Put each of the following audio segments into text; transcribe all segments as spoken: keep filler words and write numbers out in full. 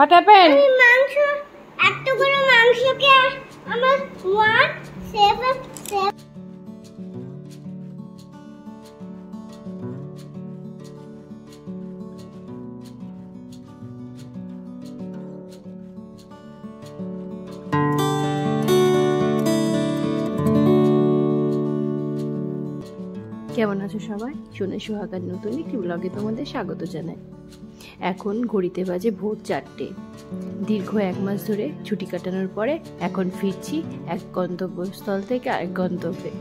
What happened? মাংস এতগুলো মাংসকে আমার one seven seven কেমন আছো সবাই? শুনে সোহাগার নতুন একটি ব্লগে তোমাদের স্বাগত জানাই। এখন ঘড়িতে বাজে ভোর চারটে। দীর্ঘ এক মাস ধরে ছুটি কাটানোর পরে এখন ফিরছি এক গন্তব্যস্থল থেকে আরেক গন্তব্যে।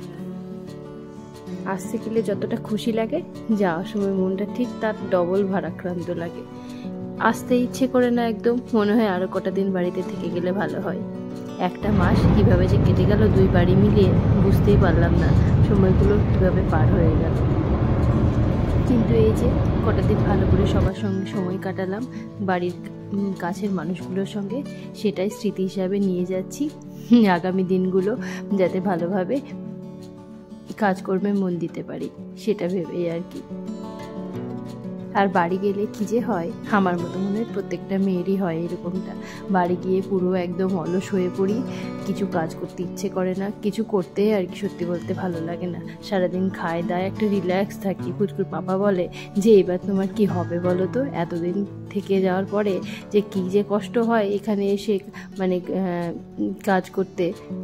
আসতে গেলে যতটা খুশি লাগে, যাওয়ার সময় মনটা ঠিক তার ডবল ভারাক্রান্ত লাগে। আসতে ইচ্ছে করে না একদম, মনে হয় আরো কটা দিন বাড়িতে থেকে গেলে ভালো হয়। একটা মাস কিভাবে যে কেটে গেল দুই বাড়ি মিলিয়ে বুঝতেই পারলাম না সময়গুলো কিভাবে পার হয়ে গেল। কিন্তু এই যে কটা দিন ভালো করে সবার সঙ্গে সময় কাটালাম বাড়ির কাছের মানুষগুলোর সঙ্গে, সেটাই স্মৃতি হিসাবে নিয়ে যাচ্ছি আগামী দিনগুলো, যাতে ভালোভাবে কাজকর্মে মন দিতে পারি সেটা ভেবেই আর কি। আর বাড়ি গেলে কি যে হয়, আমার মতো মনে হয় প্রত্যেকটা মেয়েরই হয় এরকমটা। বাড়ি গিয়ে পুরো একদম অলস হয়ে পড়ি, কিছু কাজ করতে ইচ্ছে করে না, কিছু করতে আর কি সত্যি বলতে ভালো লাগে না। সারাদিন খায় দায় একটা রিল্যাক্স থাকি। পুচকুর পাপা বলে যে এবার তোমার কি হবে বলো তো, এতদিন থেকে যাওয়ার পরে যে কি যে কষ্ট হয় এখানে এসে মানে কাজ করতে।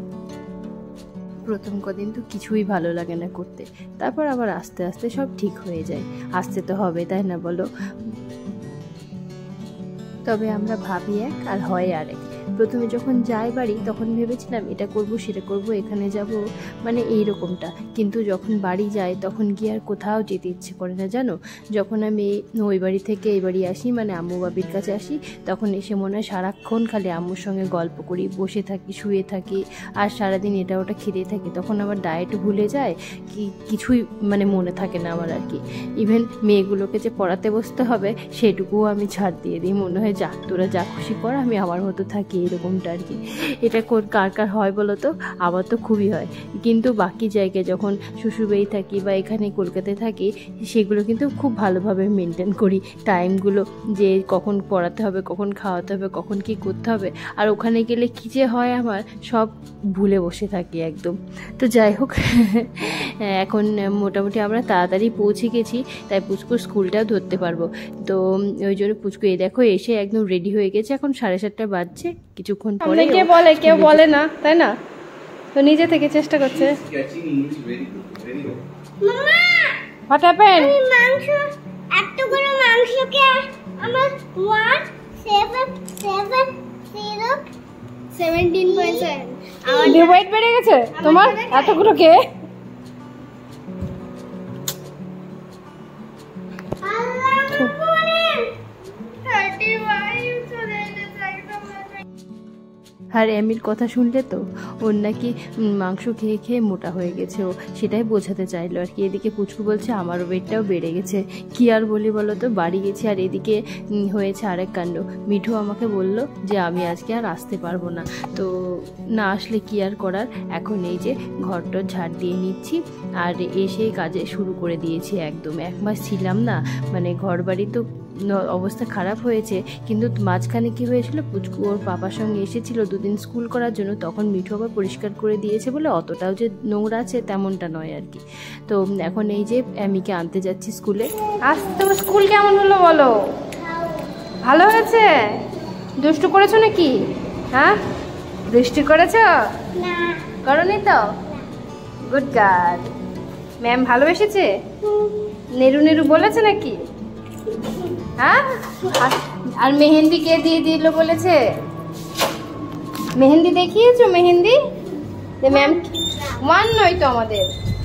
প্রথম কদিন তো কিছুই ভালো লাগে না করতে, তারপর আবার আস্তে আস্তে সব ঠিক হয়ে যায়। আসতে তো হবে, তাই না বলো? তবে আমরা ভাবি এক আর হয় আরেক। প্রথমে যখন যাই বাড়ি তখন ভেবেছিলাম এটা করব সেটা করব, এখানে যাব, মানে এইরকমটা। কিন্তু যখন বাড়ি যাই তখন গিয়ে আর কোথাও যেতে ইচ্ছে করে না জানো। যখন আমি ওই বাড়ি থেকে এই বাড়ি আসি, মানে আম্মু বাবির কাছে আসি, তখন এসে মনে হয় সারাক্ষণ খালি আম্মুর সঙ্গে গল্প করি, বসে থাকি, শুয়ে থাকি, আর সারাদিন এটা ওটা খেতে থাকি। তখন আবার ডায়েট ভুলে যায়, কি কিছুই মানে মনে থাকে না আমার আর কি। ইভেন মেয়েগুলোকে যে পড়াতে বসতে হবে সেটুকুও আমি ছাড় দিয়ে দিই। মনে হয় যা তোরা যা খুশি কর, আমি আমার মতো থাকি, এরকমটা আর কি। এটা কার কার হয় বলো তো? আমার তো খুবই হয়। কিন্তু বাকি জায়গায় যখন শ্বশুরবাড়ি থাকি বা এখানে কলকাতায় থাকি, সেগুলো কিন্তু খুব ভালোভাবে মেনটেন করি টাইমগুলো, যে কখন পড়াতে হবে, কখন খাওয়াতে হবে, কখন কি করতে হবে। আর ওখানে গেলে কী যে হয় আমার সব ভুলে বসে থাকি একদম। তো যাই হোক, এখন মোটামুটি আমরা তাড়াতাড়ি পৌঁছে গেছি, তাই পুচকুর স্কুলটাও ধরতে পারবো। তো ওই জন্য পুচকু এই দেখো এসে একদম রেডি হয়ে গেছে। এখন সাড়ে সাতটা বাজছে, কিছুক্ষণ পরে কে বলে কেউ বলে না, তাই না? তো নিজে থেকে চেষ্টা করছে। What happened? মাংস এতগুলো মাংসকে আমার one seven seven zero seventeen point seven আমার ওয়েট বেড়ে গেছে তোমার এতগুলো কে? আর এমির কথা শুনলে তো ওর নাকি মাংস খেয়ে খেয়ে মোটা হয়ে গেছে, ও সেটাই বোঝাতে চাইলো আর কি। এদিকে পুচকু বলছে আমার ওয়েটটাও বেড়ে গেছে। কি আর বলি বলো তো, বাড়ি গেছি আর এদিকে হয়েছে আরেক কাণ্ড। মিঠু আমাকে বলল যে আমি আজকে আর আসতে পারবো না, তো না আসলে কি আর করার। এখন এই যে ঘরটা ঝাড় দিয়ে নিচ্ছি আর এসে কাজে শুরু করে দিয়েছি একদম। এক মাস ছিলাম না, মানে ঘর বাড়ি তো অবস্থা খারাপ হয়েছে। কিন্তু মাঝখানে কি হয়েছিল, পুচকু ওর পাপার সঙ্গে এসেছিল দুদিন স্কুল করার জন্য, তখন মিঠু আবার পরিষ্কার করে দিয়েছে বলে অতটাও যে নোংরা আছে তেমনটা নয় আর কি। তো এখন এই যে অ্যামিকে আনতে যাচ্ছি স্কুলে। আজ তোমার স্কুল কেমন হলো বলো? ভালো হয়েছে? দুষ্টু করেছো নাকি? হ্যাঁ, দুষ্টু করেছো? না করনি তো? Good girl. ম্যাম ভালোবেসেছে? নেরু নেরু বলেছে নাকি? হ্যাঁ, আর মেহেন্দি কে দিয়ে দিল বলেছে? মেহেন্দি দেখিয়েছো? মেহেন্দি ম্যাম ওয়ান নয় তো আমাদের,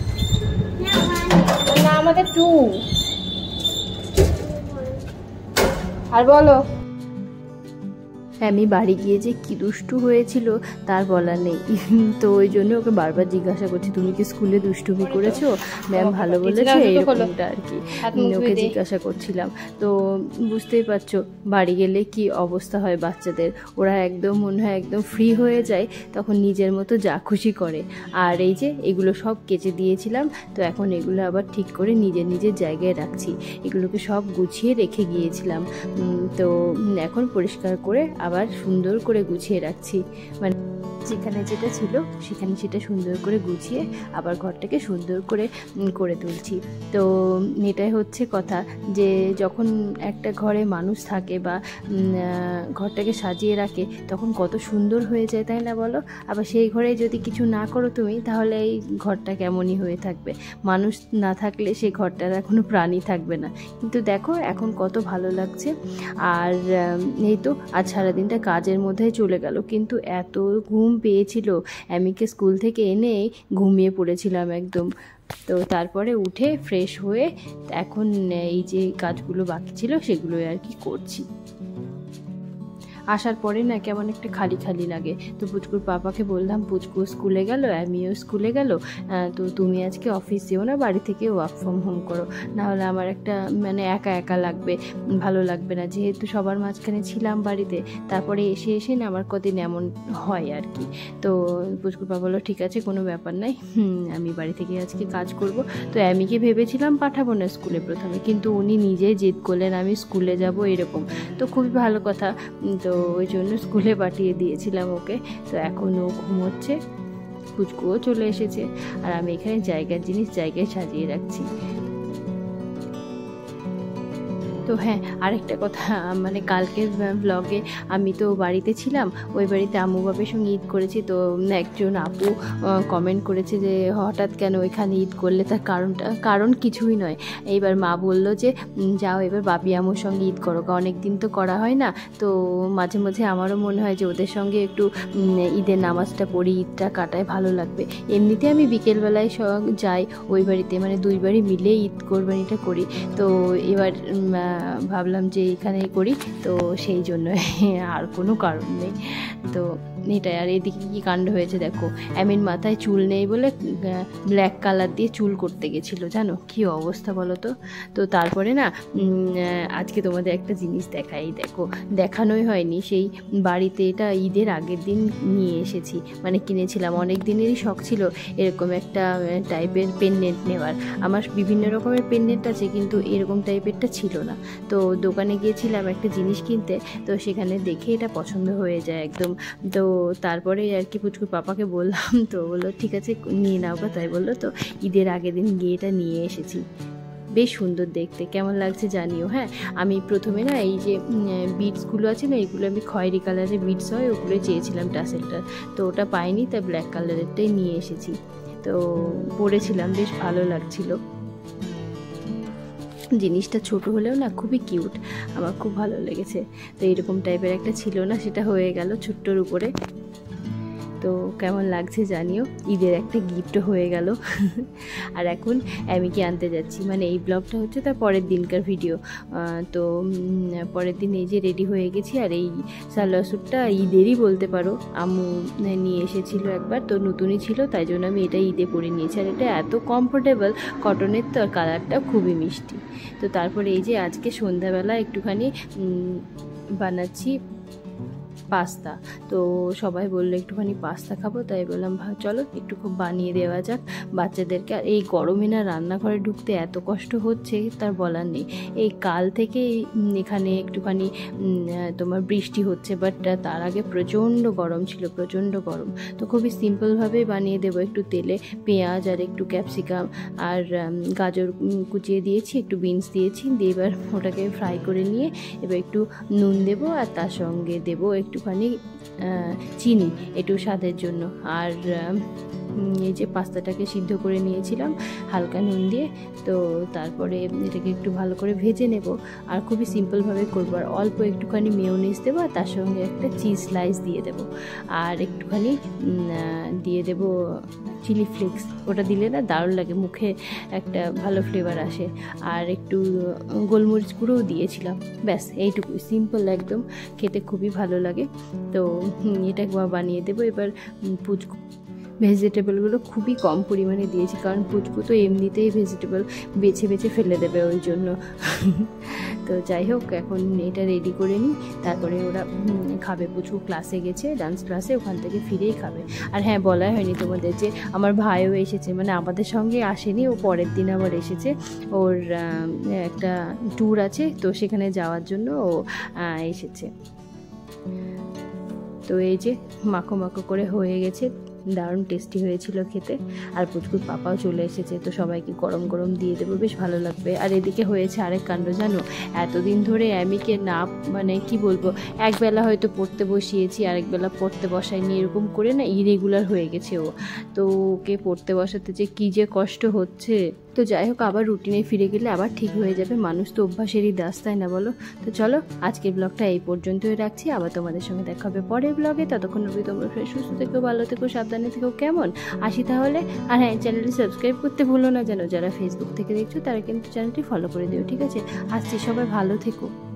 না আমাদের টু। আর বলো আমি বাড়ি গিয়ে যে কি দুষ্টু হয়েছিল তার বলার নেই। তো ওই জন্য ওকে বারবার জিজ্ঞাসা করছি, তুমি কি স্কুলে দুষ্টুমি করেছো, ম্যাম ভালো বলেছে, এইরকমটা আর কি ওকে জিজ্ঞাসা করছিলাম। তো বুঝতেই পারছো বাড়ি গেলে কি অবস্থা হয় বাচ্চাদের, ওরা একদম মনে হয় একদম ফ্রি হয়ে যায়, তখন নিজের মতো যা খুশি করে। আর এই যে এগুলো সব কেচে দিয়েছিলাম, তো এখন এগুলো আবার ঠিক করে নিজের নিজের জায়গায় রাখছি। এগুলোকে সব গুছিয়ে রেখে গিয়েছিলাম, তো এখন পরিষ্কার করে আবার সুন্দর করে গুছিয়ে রাখছি, মানে যেখানে যেটা ছিল সেখানে সেটা সুন্দর করে গুছিয়ে আবার ঘরটাকে সুন্দর করে করে তুলছি। তো এটাই হচ্ছে কথা, যে যখন একটা ঘরে মানুষ থাকে বা ঘরটাকে সাজিয়ে রাখে তখন কত সুন্দর হয়ে যায়, তাই না বলো? আবার সেই ঘরে যদি কিছু না করো তুমি, তাহলে এই ঘরটা কেমনই হয়ে থাকবে। মানুষ না থাকলে সেই ঘরটার কোনো প্রাণী থাকবে না। কিন্তু দেখো এখন কত ভালো লাগছে। আর এই তো আজ সারাদিনটা কাজের মধ্যে চলে গেল, কিন্তু এত ঘুম পেয়েছিল, অ্যামিকে স্কুল থেকে এনে ঘুমিয়ে পড়েছিলাম একদম। তো তারপরে উঠে ফ্রেশ হয়ে এখন এই যে কাজগুলো বাকি ছিল সেগুলো আর কি করছি। আসার পরে না কেমন একটা খালি খালি লাগে। তো পুচকুর পাপাকে বললাম, পুচকু স্কুলে গেল, আমিও স্কুলে গেল, তো তুমি আজকে অফিস যেও না, বাড়ি থেকে ওয়ার্ক ফ্রম হোম করো, নাহলে আমার একটা মানে একা একা লাগবে, ভালো লাগবে না। যেহেতু সবার মাঝখানে ছিলাম বাড়িতে, তারপরে এসে এসে না আমার কদিন এমন হয় আর কি। তো পুচকুর পাপা বললো ঠিক আছে, কোনো ব্যাপার নাই, আমি বাড়ি থেকে আজকে কাজ করব। তো আমিকে ভেবেছিলাম পাঠাবো না স্কুলে প্রথমে, কিন্তু উনি নিজেই জেদ করলেন আমি স্কুলে যাব এরকম। তো খুবই ভালো কথা, তো ওই জন্য স্কুলে পাঠিয়ে দিয়েছিলাম ওকে। তো এখন ও ঘুমোচ্ছে, পুচকুও চলে এসেছে, আর আমি এখানে জায়গার জিনিস জায়গায় সাজিয়ে রাখছি। তো হ্যাঁ, আরেকটা কথা, মানে কালকের ব্লগে আমি তো বাড়িতে ছিলাম, ওই বাড়িতে আম্মু বাবার সঙ্গে ঈদ করেছি। তো একজন আপু কমেন্ট করেছে যে হঠাৎ কেন এখানে ঈদ করলে, তার কারণটা কারণ কিছুই নয়। এইবার মা বলল যে যাও এবার বাপি আম্মুর সঙ্গে ঈদ করো, অনেক দিন তো করা হয় না। তো মাঝে মাঝে আমারও মনে হয় যে ওদের সঙ্গে একটু ঈদের নামাজটা পড়ি, ঈদটা কাটায়, ভালো লাগবে। এমনিতে আমি বিকেলবেলায় যাই ওই বাড়িতে, মানে দুই বাড়ি মিলে ঈদ কোরবানিটা করি। তো এবার ভাবলাম যে এখানেই করি, তো সেই জন্য, আর কোনো কারণ নেই। তো এটাই। আর এদিকে কী কাণ্ড হয়েছে দেখো, আমির মাথায় চুল নেই বলে ব্ল্যাক কালার দিয়ে চুল করতে গেছিলো, জানো কি অবস্থা বলো তো। তো তারপরে না আজকে তোমাদের একটা জিনিস দেখাই, দেখো দেখানোই হয়নি, সেই বাড়িতে এটা ঈদের আগের দিন নিয়ে এসেছি, মানে কিনেছিলাম। অনেক দিনেরই শখ ছিল এরকম একটা টাইপের পেনডেন্ট নেওয়ার, আমার বিভিন্ন রকমের পেনডেন্ট আছে কিন্তু এরকম টাইপেরটা ছিল না। তো দোকানে গিয়েছিলাম একটা জিনিস কিনতে, তো সেখানে দেখে এটা পছন্দ হয়ে যায় একদম। তো তারপরে আর কি পুচকুর পাপাকে বললাম, তো বললো ঠিক আছে নিয়ে নাও গা, তাই বললো। তো ঈদের আগের দিন গিয়ে এটা নিয়ে এসেছি, বেশ সুন্দর দেখতে, কেমন লাগছে জানিও। হ্যাঁ, আমি প্রথমে না এই যে বিটসগুলো আছে না, এইগুলো আমি খয়েরি কালারের বিটস হয় ওগুলো চেয়েছিলাম টাসেলটা, তো ওটা পাইনি, তাই ব্ল্যাক কালারেরটাই নিয়ে এসেছি। তো পরেছিলাম, বেশ ভালো লাগছিল। জিনিসটা ছোট হলেও না খুবই কিউট, আমার খুব ভালো লেগেছে। তো এইরকম টাইপের একটা ছিল না, সেটা হয়ে গেল ছোট্টর উপরে। তো কেমন লাগছে জানিও, ঈদের একটা গিফটও হয়ে গেল। আর এখন আমিকে আনতে যাচ্ছি, মানে এই ব্লগটা হচ্ছে তার পরের দিনকার ভিডিও। তো পরের দিন এই যে রেডি হয়ে গেছি, আর এই সালোয়ার স্যুটটা ঈদেরই বলতে পারো, আম্মু নিয়ে এসেছিলো একবার, তো নতুনই ছিল, তাই জন্য আমি এটা ঈদে পরে নিয়েছি। আর এটা এত কমফোর্টেবল, কটনের, তো আর কালারটা খুবই মিষ্টি। তো তারপরে এই যে আজকে সন্ধ্যাবেলা একটুখানি বানাচ্ছি পাস্তা। তো সবাই বললো একটুখানি পাস্তা খাবো, তাই বললাম চলো একটু খুব বানিয়ে দেওয়া যাক বাচ্চাদেরকে। আর এই গরমে না রান্নাঘরে ঢুকতে এত কষ্ট হচ্ছে তার বলার নেই। এই কাল থেকে এখানে একটুখানি তোমার বৃষ্টি হচ্ছে, বাট তার আগে প্রচণ্ড গরম ছিল, প্রচণ্ড গরম। তো খুবই সিম্পলভাবে বানিয়ে দেবো, একটু তেলে পেঁয়াজ আর একটু ক্যাপসিকাম আর গাজর কুচিয়ে দিয়েছি, একটু বিনস দিয়েছি, দিয়ে এবার ওটাকে ফ্রাই করে নিয়ে এবার একটু নুন দেবো, আর তার সঙ্গে দেবো একটু একটুখানি চিনি একটু স্বাদের জন্য, আর এই যে পাস্তাটাকে সিদ্ধ করে নিয়েছিলাম হালকা নুন দিয়ে। তো তারপরে এটাকে একটু ভালো করে ভেজে নেব, আর খুবই সিম্পলভাবে করবো। আর অল্প একটুখানি মেয়োনিজ দেবো, আর তার সঙ্গে একটা চিজ স্লাইস দিয়ে দেবো, আর একটুখানি দিয়ে দেবো চিলি ফ্লেক্স। ওটা দিলে না দারুণ লাগে, মুখে একটা ভালো ফ্লেভার আসে। আর একটু গোলমরিচ গুঁড়োও দিয়েছিলাম। ব্যাস এইটুকুই, সিম্পল একদম, খেতে খুবই ভালো লাগে। তো এটা বানিয়ে দেবো। এবার পুচকু ভেজিটেবলগুলো খুবই কম পরিমাণে দিয়েছি, কারণ পুচকু তো এমনিতেই ভেজিটেবল বেছে বেছে ফেলে দেবে ওই জন্য। তো যাই হোক, এখন এটা রেডি করে নিই, তারপরে ওরা খাবে। পুচকু ক্লাসে গেছে, ডান্স ক্লাসে, ওখান থেকে ফিরেই খাবে। আর হ্যাঁ, বলাই হয়নি তোমাদের যে আমার ভাইও এসেছে, মানে আমাদের সঙ্গে আসেনি, ও পরের দিন আবার এসেছে। ওর একটা ট্যুর আছে, তো সেখানে যাওয়ার জন্য ও এসেছে। তো এই যে মাখো মাখো করে হয়ে গেছে, দারুণ টেস্টি হয়েছিল খেতে। আর পুচকুর পাপাও চলে এসেছে, তো সবাইকে গরম গরম দিয়ে দেবো, বেশ ভালো লাগবে। আর এদিকে হয়েছে আরেক কাণ্ড জানো, এতদিন ধরে অ্যামিকে না, মানে কি বলবো, একবেলা হয়তো পড়তে বসিয়েছি, আরেকবেলা পড়তে বসাইনি, এরকম করে না ইরেগুলার হয়ে গেছে ও। তো ওকে পড়তে বসাতে যে কী যে কষ্ট হচ্ছে। তো যাই হোক, আবার রুটিনে ফিরে গেলে আবার ঠিক হয়ে যাবে, মানুষ তো অভ্যাসেরই দাস, তাই না বলো? তো চলো, আজকের ব্লগটা এই পর্যন্তই রাখছি, আবার তোমাদের সঙ্গে দেখা হবে পরের ব্লগে। ততক্ষণ অবধি তোমরা সুস্থ থেকো, ভালো থেকো, সাবধানে থেকো, কেমন? আসি তাহলে। আর হ্যাঁ, চ্যানেলটি সাবস্ক্রাইব করতে ভুলো না যেন। যারা ফেসবুক থেকে দেখছো তারা কিন্তু চ্যানেলটি ফলো করে দিও, ঠিক আছে? আসছি, সবাই ভালো থেকো।